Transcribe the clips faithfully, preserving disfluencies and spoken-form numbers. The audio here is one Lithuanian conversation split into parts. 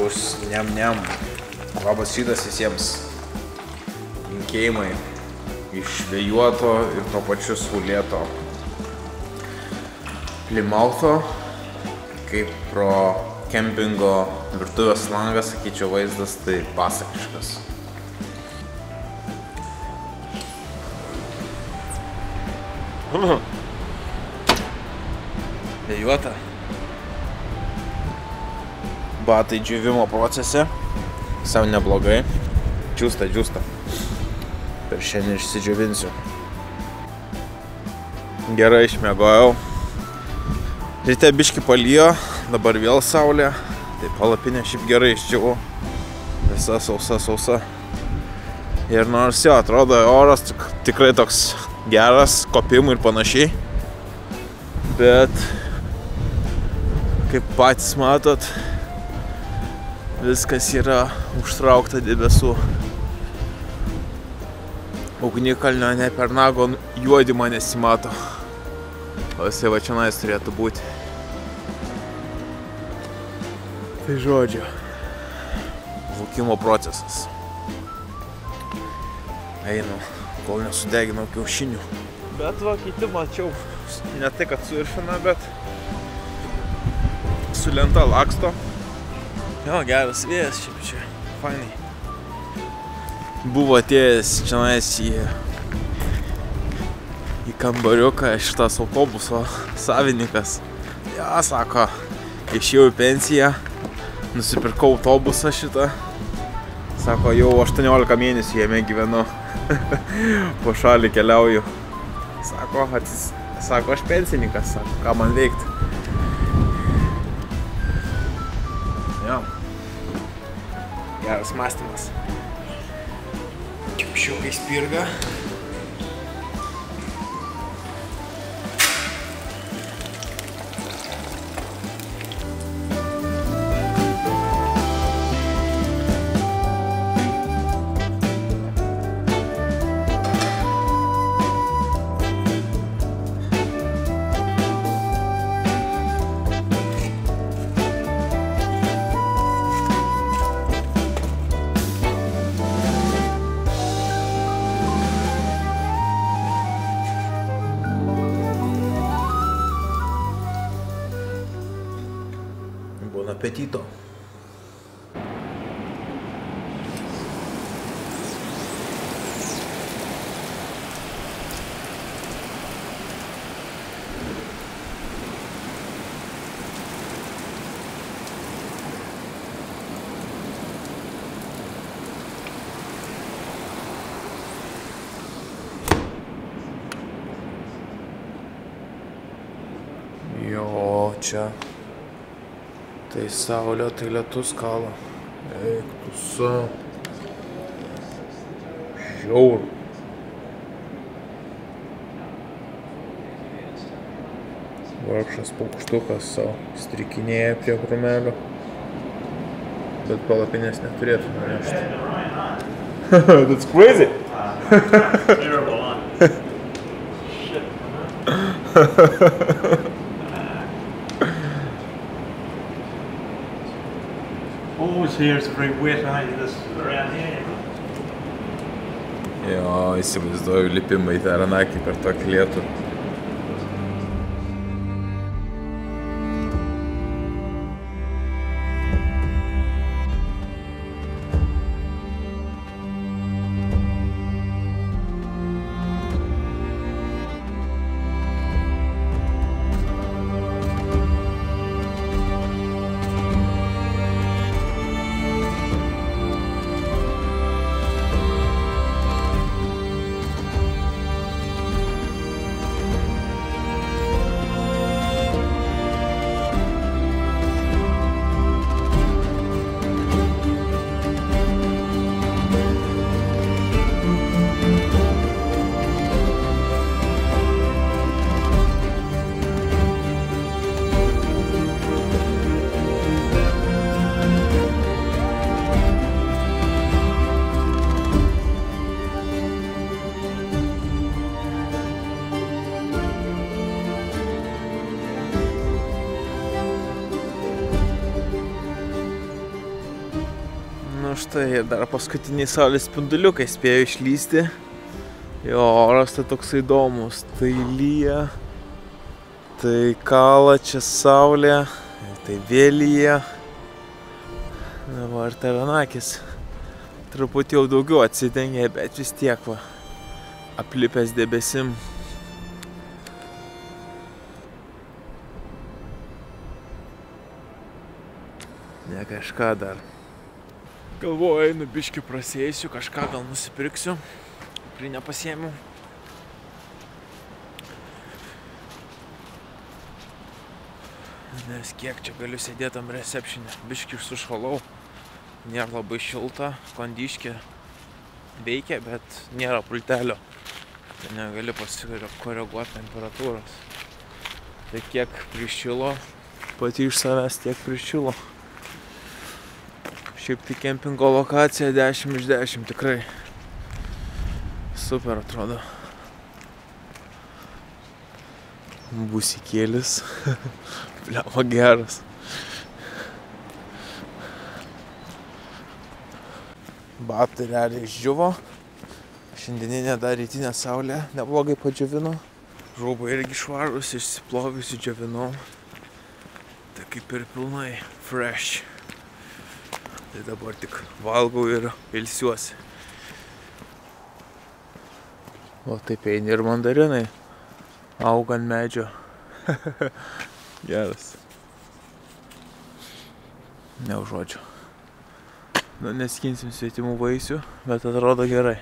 bus niam niam. Labas rytas visiems. Linkėjimai iš vėjuoto ir tuo pačiu saulėto Plymoutho, kaip pro kempingo virtuvės langą, sakyčiau, vaizdas tai pasakiškas. Vėjuota. Batai džiūvimo procese. Sau neblogai. Džiūsta, džiūsta. Per šiandien išsidžiuvinsiu. Gerai išmiegojau. Ryte biški palijo, dabar vėl saulė. Tai palapinė šiaip gerai išdžiūvo. Visa sausa, sausa. Ir nors jo, atrodo, oras tikrai toks geras, kopimų ir panašiai. Bet, kaip patys matot, viskas yra užtraukta debesų. Ugnikalnio ne per nago juodimą nesimato. O jisai va čionais turėtų būti. Tai žodžiu, laukimo procesas. Einu, kol nesudeginau kiaušinių. Bet va, kiti mačiau, ne tai, kad suiršina, bet su lenta laksto. Jo, geras vėjas šiaip čia, fainai. Buvo atėjęs čionais į, į kambariuką šitas autobuso savininkas. Ja, sako, išėjau į pensiją, nusipirkau autobusą šitą. Sako, jau aštuoniolika mėnesių jame gyvenu. Po šalį keliauju. Sako, atsis, sako, aš pensininkas, sako, ką man veikti. Jo. Geras mąstymas. Kiaušiukai spirga. Buon appetito. Jo, čia. Tai saulė, tai lietus kala. Eik tu savo. Žiauru. Vargšas paukštukas savo strikinėja prie krūmelio. Bet palapinės neturėtų nunešti. That's crazy! Terrible, huh? Shit. Always here is very wet, huh? This around here. Jo, įsivaizduoju lipimą į Taranakį per tokį lietų. štai, dar paskutiniai saulės spinduliukai spėjo išlysti. Jo, oras tai toks įdomus. Tai lyja, tai kala čia saulė, tai vėl lyja. Va, ir taranakis. Truputį jau daugiau atsidengė, bet vis tiek va, aplipęs debesim. Ne kažką dar. Galvoju, einu biškį prasėsiu, kažką gal nusipirksiu. Prie nepasiėmiau. Nes kiek čia galiu sėdėti ant recepšinę. Biškį sušalau. Nėra labai šilta. Kondiškė veikia, bet nėra pultelio. Tai negali pasikoreguoti temperatūros. Tai kiek prišilo, pati iš savęs tiek prišilo. Šiaip tai kempingo lokacija dešimt iš dešimt tikrai. Super atrodo. Busikėlis. Bliama geras. Batai realiai išdžiuvo. Šiandieninė dar rytinė saulė neblogai padžiavino. Rūbai irgi švarus, išsiploviusi džiavinau. Tai kaip ir pilnai fresh. Tai dabar tik valgau ir ilsiuosi. O taip eini ir mandarinai. Auga ant medžio. Geras. Neužuodžiu. Nu, neskinsim svetimų vaisių, bet atrodo gerai.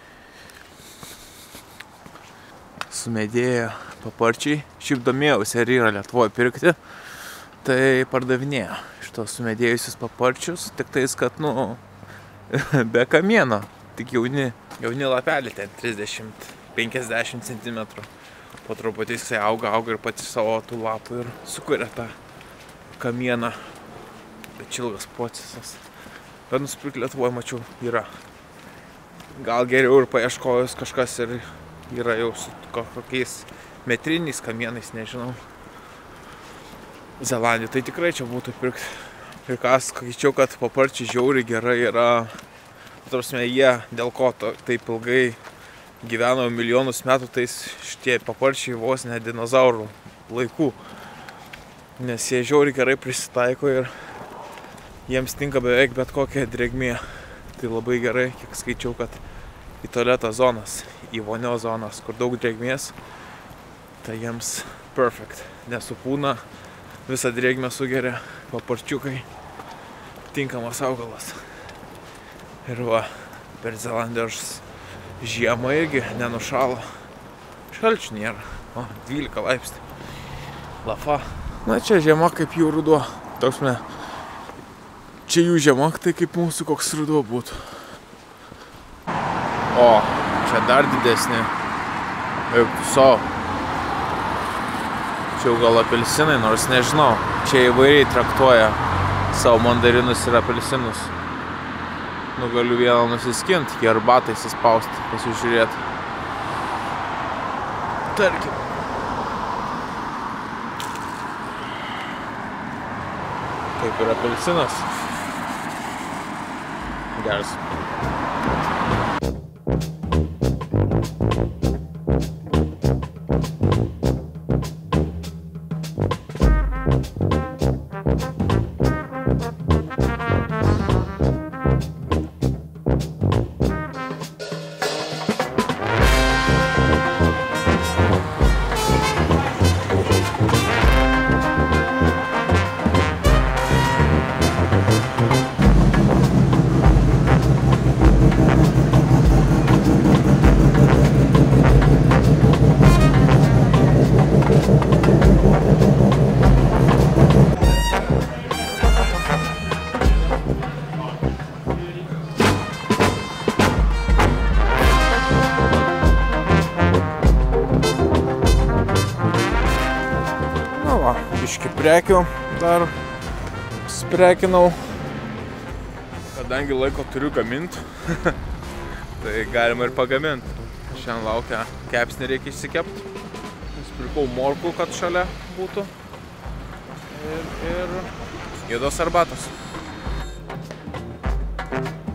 Sumedėję paparčiai. Šiaip domėjausi, ar yra Lietuvoje pirkti. Tai pardavinėja šitos sumedėjusius paparčius. Tik tais, kad, nu, be kamieno. Tik jauni, jauni lapelį ten trisdešimt penkiasdešimt centimetrų. Po truputį jisai auga, auga ir pati savo tų lapų ir sukuria tą kamieną. Bet ilgas procesas. Bet nusipirkti Lietuvoje, mačiau, yra. Gal geriau ir paieškojus kažkas ir yra jau su kokiais metriniais kamienais, nežinau. Zelandija, tai tikrai čia būtų pirkti. Ir ką skaičiau, kad paparčiai žiauriai gerai yra. Tarpsime, jie dėl ko to, taip ilgai gyveno milijonus metų, tai šitie paparčiai vos ne dinozaurų laikų. Nes jie žiauriai gerai prisitaiko ir jiems tinka beveik bet kokia drėgmė. Tai labai gerai, kiek skaičiau, kad į tualeto zonas, į vonio zonas, kur daug drėgmės, tai jiems perfect. Nesupūna, visą drėgmę sugeria paparčiukai, tinkamas augalas. Ir va, per Zelandijos žiemą irgi nenušalo. Šalčių nėra. O, dvylika laipsnių. Lafa. Na, čia žiema kaip jų ruduo. Toks me, čia jų žiema, tai kaip mūsų koks ruduo būtų. O, čia dar didesnė. Eik tu savo. Čia jau gal apelsinai, nors nežinau. Čia įvairiai traktuoja savo mandarinus ir apelsinus. Nu, galiu vieną nusiskinti, į arbatą įsispausti, pasižiūrėti. Tarkim. Kaip ir apelsinas. Geras. Prekių dar sprekinau, kadangi laiko turiu gaminti, tai galima ir pagaminti. Šiandien laukia kepsnį reikia išsikepti. Nusipirkau morkų, kad šalia būtų. Ir, ir juodos arbatos.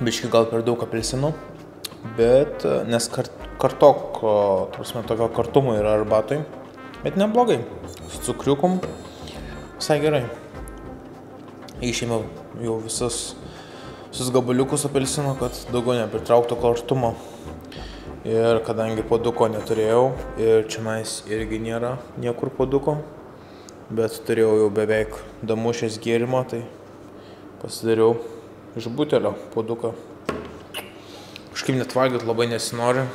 Biški gal per daug apelsinų, bet nes kart, kartoko, prasme, tokio kartumo yra arbatoj, bet neblogai, su cukriukom visai gerai. Išėmiau jau visas, visus gabaliukus apelsino, kad daugiau nepritrauktų kartumo. Ir kadangi puoduko neturėjau ir čionais irgi nėra niekur puoduko, bet turėjau jau beveik damušės gėrimo, tai pasidariau iš butelio puoduką. Kažkaip net valgyt labai nesinori.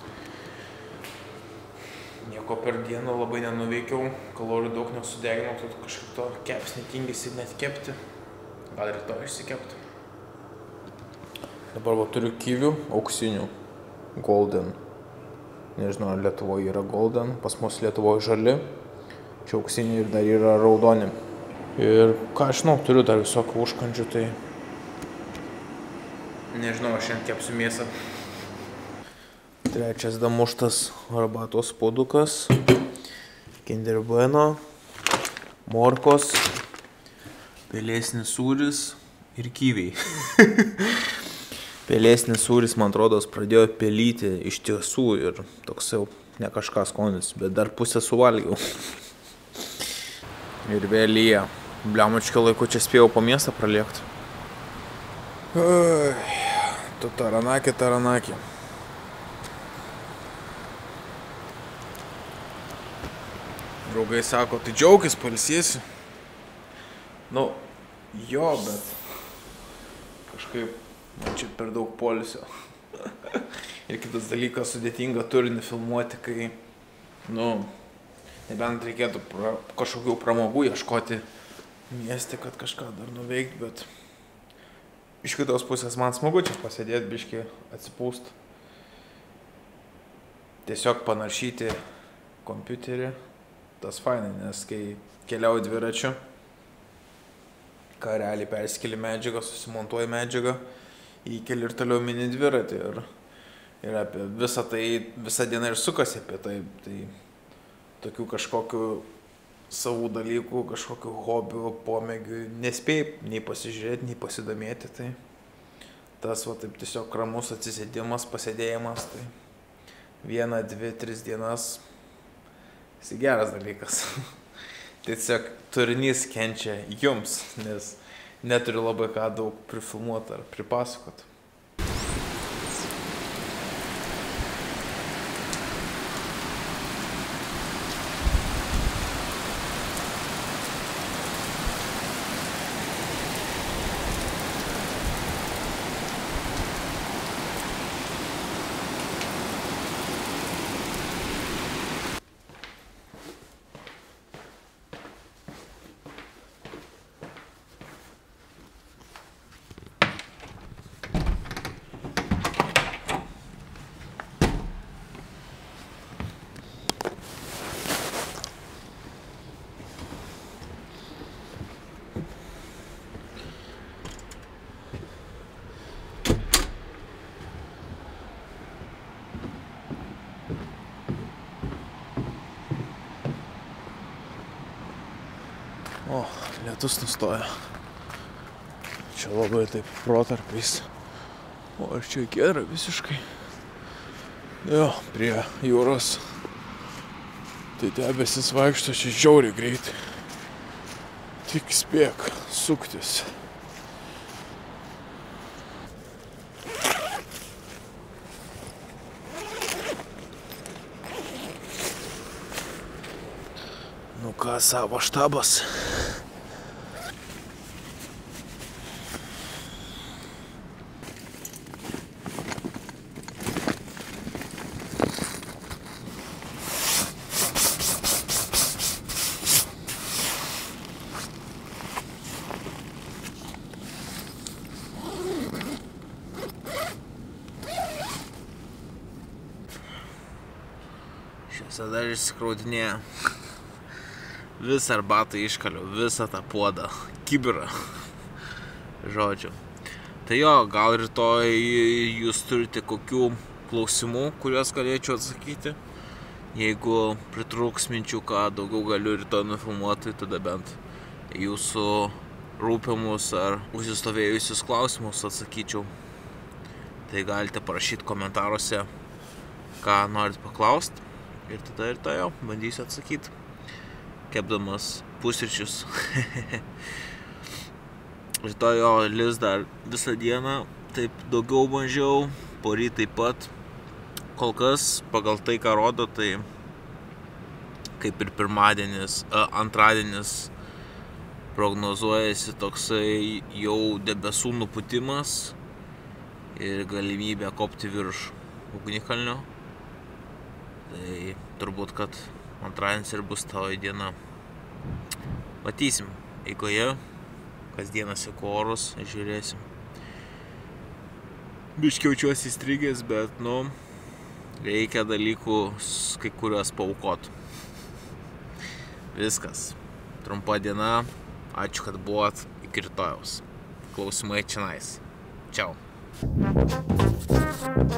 Nieko per dieną labai nenuveikiau, kalorijų daug nesudeginau, tai kažkaip to kepsnį tingėsi net kepti. Gal rytoj išsikepti. Dabar va turiu kivių auksinių. Golden. Nežinau, ar Lietuvoje yra golden, pas mus Lietuvoje žali, čia auksiniai ir dar yra raudoni. Ir ką aš žinau, turiu dar visokių užkandžių, tai nežinau, aš šiandien kepsiu mėsą. Trečias damuštas arbatos puodukas, Kinder Bueno, morkos, pelėsinis sūris ir kiviai. Pelėsinis sūris, man atrodos, pradėjo pelyti iš tiesų ir toks jau ne kažką skonis, bet dar pusę suvalgiau. Ir vėl lyja. Bliamučkio laiku čia spėjau po miestą praliekti. Oi, tu taranakė, taranakė. Draugai sako, tai džiaugis, pailsėsi. Nu, jo, bet kažkaip man čia per daug poilsio. Ir kitas dalykas, sudėtinga turinį filmuoti, kai, nu, nebent reikėtų pra, kažkokių pramogų ieškoti mieste, kad kažką dar nuveikti, bet iš kitos pusės man smagu čia pasėdėti, biškį atsipūst. Tiesiog panaršyti kompiuterį, tas fainai, nes kai keliauju dviračiu, ką realiai perskeli medžiagą, susimontuoji medžiagą, įkeli ir toliau mini dviratį ir, ir apie visą tai, visą dieną ir sukasi apie tai, tai tokių kažkokių savų dalykų, kažkokių hobių, pomėgių nespėjai nei pasižiūrėti, nei pasidomėti, tai tas va taip tiesiog ramus atsisėdimas, pasėdėjimas, tai vieną, dvi, tris dienas, jis geras dalykas. Tiesiog turinys kenčia jums, nes neturiu labai ką daug prifilmuoti ar pripasakoti. O, lietus nustoja. Čia labai taip protarpiais. O, ir čia gera visiškai. Jo, prie jūros. Tai debesis vaikšto čia žiauriai greitai. Tik spėk suktis. Nu ką, savo štabas. Šiuose dar išsikraudinėja. Visą arbatą iškaliau, visą tą puodą, kibirą, žodžiu. Tai jo, gal rytoj jūs turite kokių klausimų, kuriuos galėčiau atsakyti. Jeigu pritrūks minčių, ką daugiau galiu rytoj nufilmuoti, tada bent jūsų rūpimus ar užsistovėjusius klausimus atsakyčiau. Tai galite parašyti komentaruose, ką norit paklausti. Ir tada ir to jau bandysiu atsakyti, kepdamas pusryčius. Rytoj jo lis dar visą dieną, taip daugiau mažiau, poryt taip pat. Kol kas, pagal tai, ką rodo, tai kaip ir pirmadienis, antradienis prognozuojasi toksai jau debesų nupūtimas ir galimybė kopti virš ugnikalnio. Tai turbūt, kad antradienis ir bus tavo diena. Matysim, eigoje, kasdieną seku orus, žiūrėsim. Biškį jaučiuosi įstrigęs, bet, nu, reikia dalykų kai kuriuos paaukot. Viskas. Trumpa diena. Ačiū, kad buvot. Iki rytojaus. Klausimai čionais. Čiau.